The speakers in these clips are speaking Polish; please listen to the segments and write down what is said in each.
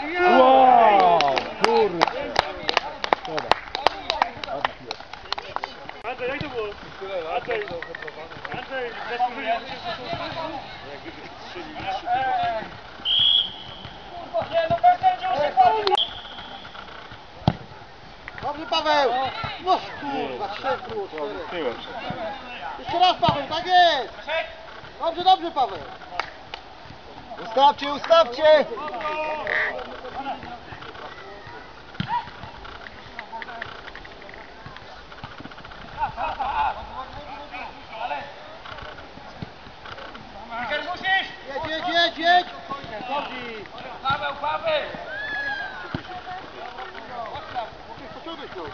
Wow! Kurde! Szkoda. Andrzej, jak to było? Andrzej, zasłużyli się w jak gdyby strzelili Dobrze, Paweł! No kurwa, 3 było 4. Jeszcze raz, Paweł, tak jest! Dobrze, dobrze, Paweł! Ustawcie, ustawcie! Jedź, jedź, jedź! Paweł, Paweł! Pociągnąć go!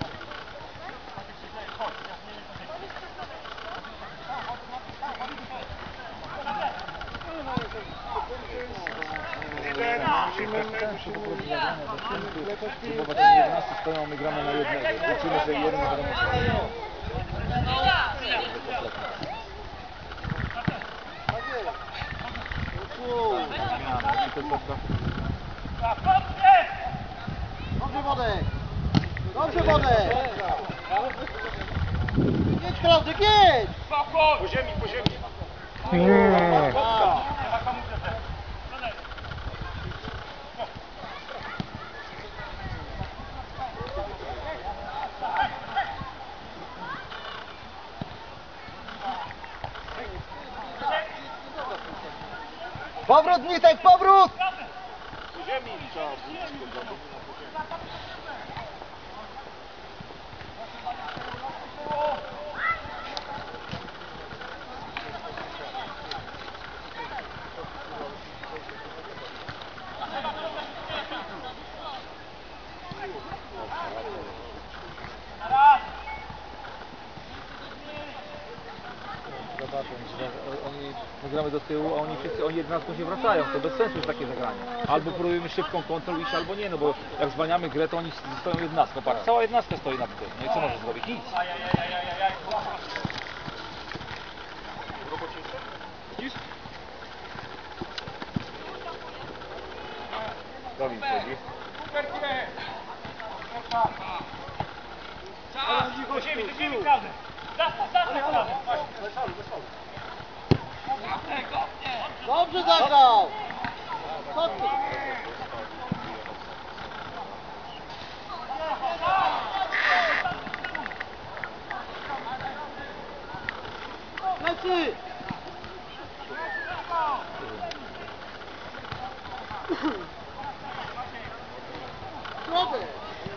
Próbować ten 11 stoją, my gramy na jednego. Liczymy, że jeden na wiadomo. Dobrze, Wodek! Dobrze, Wodek! Jedź, Klaudyk, jedź! Po ziemi, po ziemi. Powrót, Nitek, powrót! Po ziemi trzeba. Zobaczą, że my gramy do tyłu, a oni wszyscy, oni 11 się wracają, to bez sensu jest takie zagranie. Albo próbujemy szybką kontrolę iść, albo nie, no bo jak zwalniamy grę, to oni stoją 11, patrz, cała 11 stoi na tym, no i co możesz zrobić? Nic. Widzisz? Gawin wchodzi. Po ziemi, do ziemi, prawda. Zastaw, prawda. Dobrze zagrał! Co ty? Leci! Środek!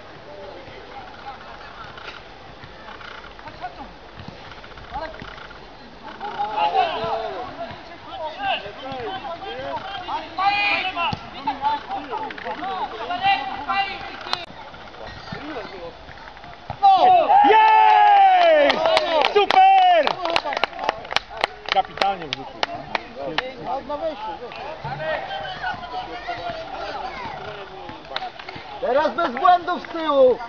Jej! Super! Kapitalnie wrzucił. Na wejściu, teraz bez błędów z tyłu!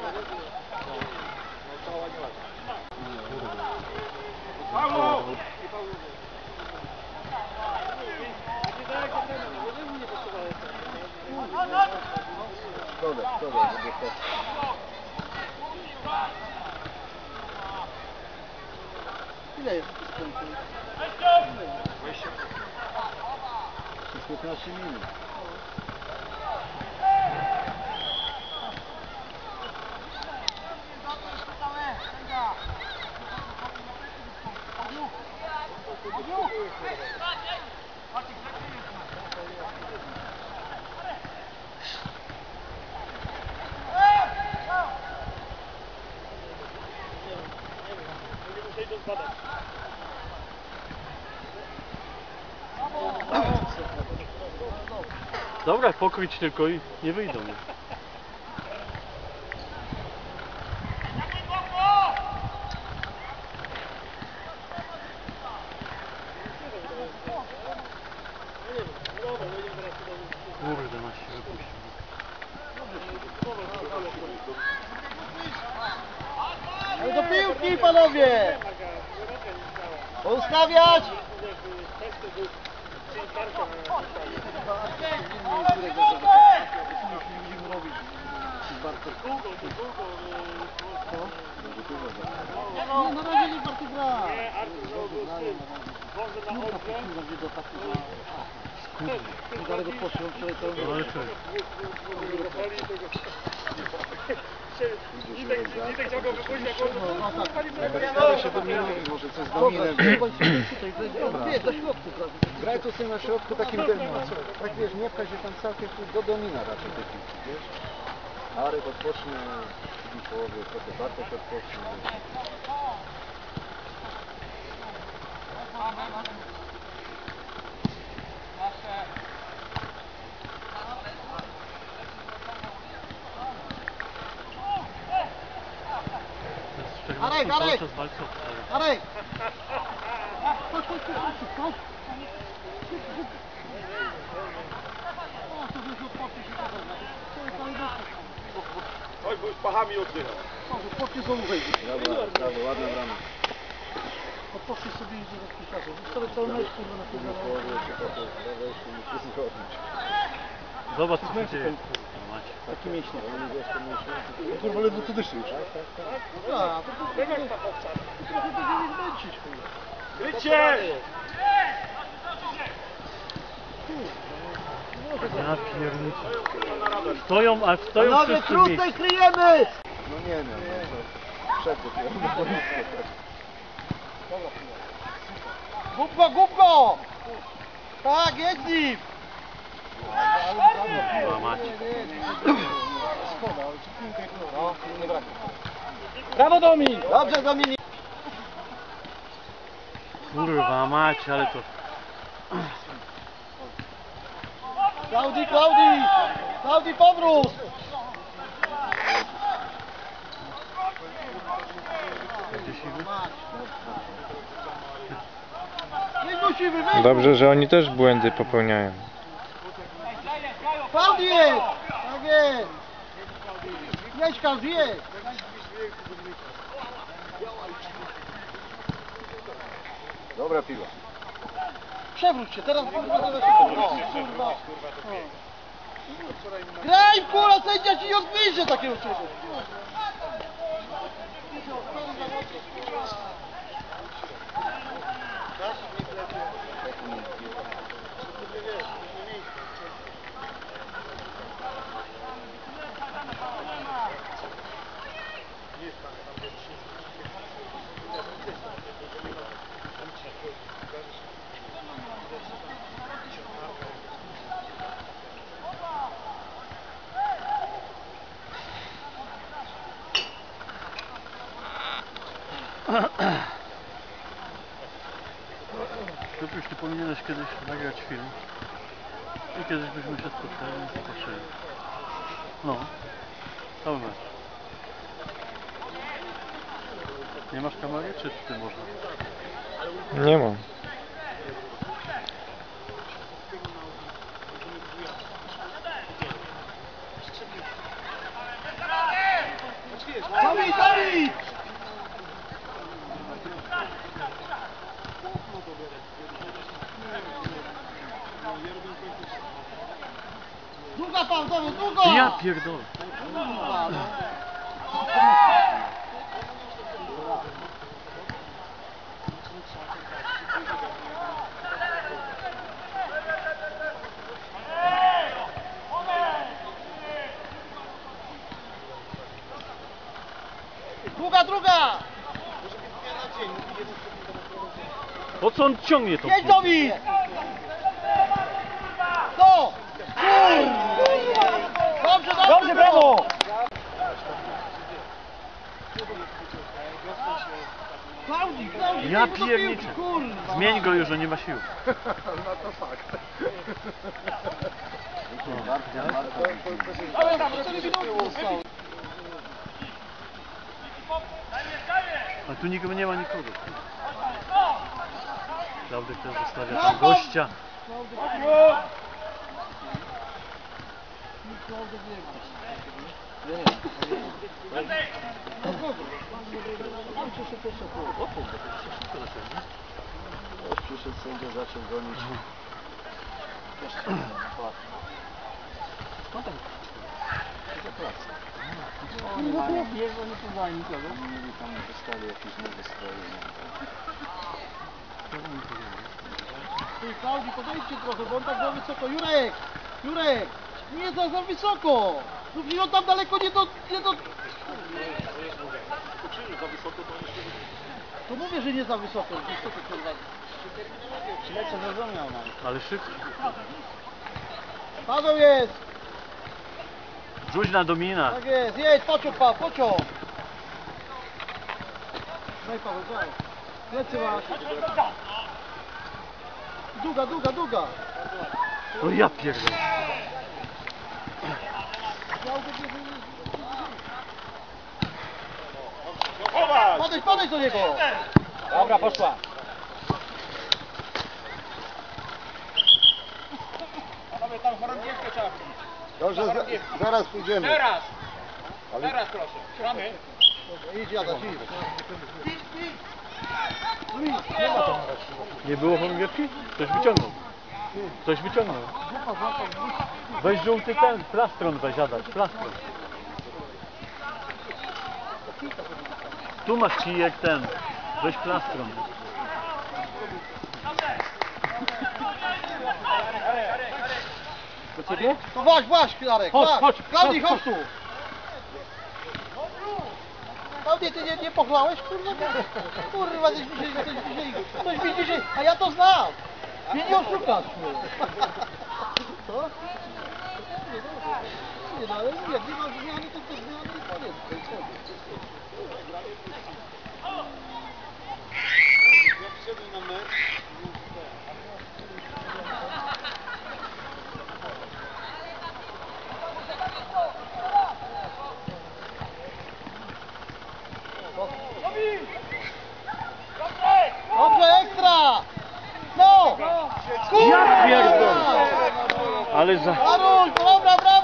Ile jest w skońcu? 15 minut. Dobra, pokryć tylko i nie wyjdą. Kurde, ma się wypuścił. Ale do piłki, panowie! Poustawiać! Nie, na razie nie party gra. Nie, Artur założył z tym. Wąsem na odwrót. Dalej go poszło, wczoraj to... Nitek chciał go wypuścić, jak on... się dominuje, może coś z dominem. Nie, do środku prawie. Graj tu sobie na środku takim tym, tak wiesz, nie pchaj się tam całkiem do domina raczej tej piłki, wiesz? Arek odpocznie, w drugiej połowie, trochę Bartek odpocznie. Arek, Arek! Arek! Chodź, chodź, chodź, chodź! O, to już odpocznie się podoba. To jest cały dostęp. Oj, bo już pachami oddycha. Odpocznie znowu wejdzie. Dobra, brawo, ładna brama. Odpocznie sobie idzie do piłkarza. Już sobie cały mecz kurwa na tym W połowie się potem wejście nic nie zrobić. Zobacz co się dzieje. Taki mięśnie, ale nie wiesz, to mięśnie. Kurwa, ledwo co dyszy już. Tak, to trochę będzie mnie zmęczyć, kurwa. Krycie! Ja pierniczę. Stoją, a stoją Panowie, wszyscy w miejscu. krócej kryjemy! No nie wiem, no to przed dopiero na boisku. Głupko, głupko! Tak, jedź z nim! Kurwa mać. No, nie braknie. Brawo Domin! Dobrze, Dominik! Kurwa mać, ale to... Klaudii, Klaudii! Klaudii, powrót! Gdzie siwy? Nie musimy wyjść! Dobrze, że oni też błędy popełniają. Klaudii jest! Tak jest! Jedź, Klaudii, jedź! Dobra piła. Przewróć się, teraz kurwa zaraz się kurwa. Graj, kurwa, sędzia ci nie odpisze takiego czegoś. Kupisz, ty powinieneś kiedyś nagrać film. I kiedyś byśmy się spotkali i popatrzyli. No. Cały mecz. Nie masz kamery, czy ty można? Nie mam. Dawid, Dawid! Długa pan, Dawid, długo! Ja pierdolę. Długa, druga! Po co on ciągnie tą Jedź, piłkę? Dawid! To! Dobrze, dobrze! Dobrze, brawo! Klaudii, Klaudii, Ja daj mu do pierniczę. piłki, kurwa. Zmień go już, że nie ma sił. No to fakt. Ale tam, 4 minuty zostało. A tu nikogo nie ma nikogo. Klaudyk też zostawia tam gościa. Przyszedł sędzia, zaczął gonić. kurwa chłop. Oni tam dostali jakieś nowe stroje. Ty, Klaudii, podejdźcie trochę, bo on tak za wysoko. Jurek! Jurek! Nie za wysoko! No on tam daleko nie do... To mówię, że nie za wysoko. Co to kurwa? Lecę zrozumiał nam. Ale szybko. Paweł jest! Rzuć na domina. Tak jest, jedź, pociąg Paweł, pociąg! No i Paweł, daj. Lecy masz. Długa. No ja pierdolę. Podejdź do niego! Dobra, poszła. Panowie, tam chorągiewkę trzeba wbić. Dobrze, zaraz pójdziemy. Teraz! Ale Teraz proszę. Gramy. Idź, Jadać, idź. Nie było chorągiewki? Ktoś wyciągnął. Ktoś wyciągnął. Weź żółty ten, plastron weź Adaś, plastron. Tu masz kijek ten, weź plastron. Do ciebie? To właśnie, Pilarek, Chodź. Klaudii, chodź tu! Klaudii, ty nie pochlałeś, kurwa? Kurwa, coś mi dzisiaj, a ja to znam! Mnie nie oszukasz, co? Nie, no ale mówię, jak nie masz zmiany, to zmiany i koniec. jak wszedłem na mecz, Dobrze, ekstra! No! Ja pierdolę! Ale za... Karol, dobra, brawo!